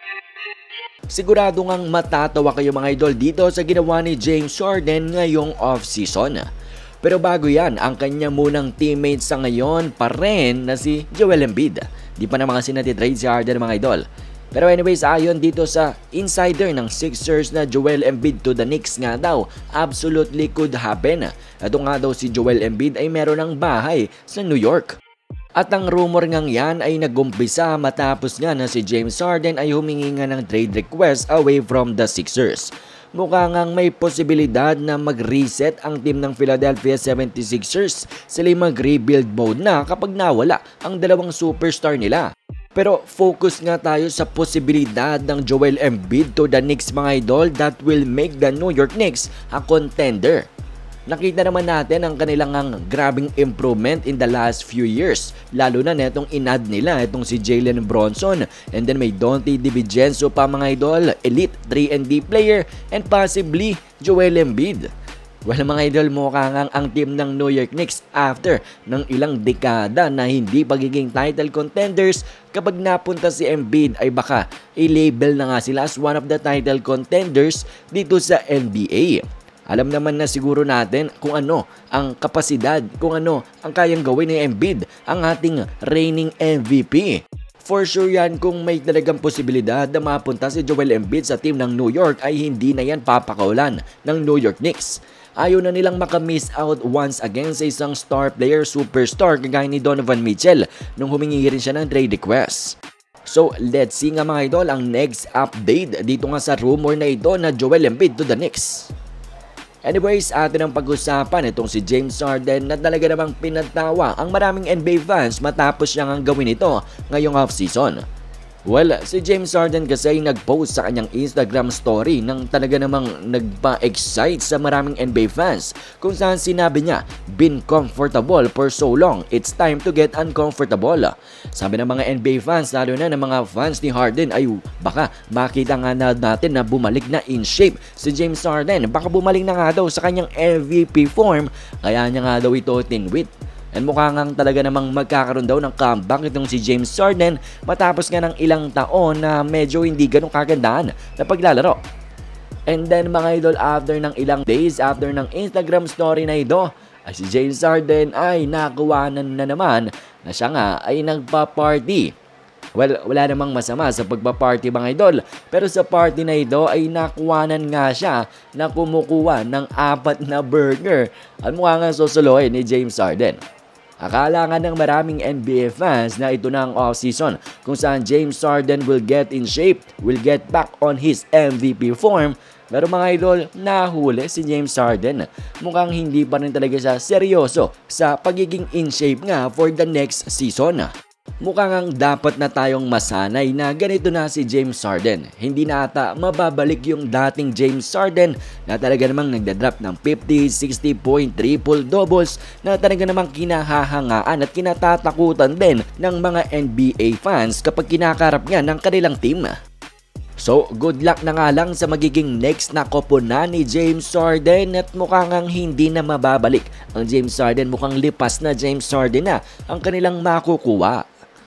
Sigurado ngang matatawa kayo mga idol dito sa ginawa ni James Harden ngayong off-season. Pero bago yan, ang kanya munang teammate sa ngayon pa rin na si Joel Embiid. Di pa naman kasi natitrade si Harden mga idol. Pero anyways, ayon dito sa insider ng Sixers na Joel Embiid to the Knicks nga daw, absolutely could happen. Ito nga daw si Joel Embiid ay meron ng bahay sa New York. At ang rumor ngang yan ay nagumpisa matapos nga na si James Harden ay humingi nga ng trade request away from the Sixers. Mukha ngang may posibilidad na mag-reset ang team ng Philadelphia 76ers. Sila'y mag-rebuild mode na kapag nawala ang dalawang superstar nila. Pero focus nga tayo sa posibilidad ng Joel Embiid to the Knicks mga idol that will make the New York Knicks a contender. Nakita naman natin ang kanilang grabing improvement in the last few years. Lalo na netong inad nila itong si Jalen Bronson. And then may Donte DiVincenzo pa mga idol, elite 3-and-D player, and possibly Joel Embiid. Well mga idol, mukha ngang ang team ng New York Knicks after ng ilang dekada na hindi pagiging title contenders, kapag napunta si Embiid ay baka i-label na nga sila as one of the title contenders dito sa NBA. Alam naman na siguro natin kung ano ang kapasidad, kung ano ang kayang gawin ni Embiid, ang ating reigning MVP. For sure yan, kung may talagang posibilidad na mapunta si Joel Embiid sa team ng New York ay hindi na yan papakawalan ng New York Knicks. Ayaw na nilang makamiss out once again sa isang star player, superstar kagaya ni Donovan Mitchell nung humingi rin siya ng trade request. So let's see nga mga idol ang next update dito nga sa rumor na ito na Joel Embiid to the Knicks. Anyways, atin ang pag-usapan itong si James Harden na talaga namang pinatawa ang maraming NBA fans matapos niyang gawin ito ngayong off-season. Well, si James Harden kasi ay nag-post sa kanyang Instagram story nang talaga namang nagpa-excite sa maraming NBA fans kung saan sinabi niya, "Been comfortable for so long, it's time to get uncomfortable." Sabi ng mga NBA fans, lalo na ng mga fans ni Harden, ay baka makita nga natin na bumalik na in shape si James Harden. Baka bumalik na nga daw sa kanyang MVP form, kaya niya nga daw ito tinwit. And mukha ngang talaga namang magkakaroon daw ng comeback itong si James Harden matapos nga ng ilang taon na medyo hindi ganun kagandaan na paglalaro. And then mga idol, after ng ilang days, after ng Instagram story na ito, ay si James Harden ay nakuwanan na naman na siya nga ay nagpa-party. Well, wala namang masama sa pagpa-party mga idol, pero sa party na ito ay nakuwanan nga siya na kumukuha ng 4 na burger at mukha nga susuluhin ni James Harden. Akala nga ng maraming NBA fans na ito na ang off-season kung saan James Harden will get in shape, will get back on his MVP form. Pero mga idol, nahuli si James Harden. Mukhang hindi pa rin talaga siya seryoso sa pagiging in shape nga for the next season. Mukhang dapat na tayong masanay na ganito na si James Harden. Hindi na ata mababalik yung dating James Harden na talaga namang nagdadrop ng 50, 60 point, triple doubles na talaga namang kinahahangaan at kinatatakutan din ng mga NBA fans kapag kinakarap niya ng kanilang team. So, good luck na nga lang sa magiging next na koponan ni James Harden at mukhang hindi na mababalik. Ang James Harden, mukhang lipas na James Harden na ang kanilang makukuha.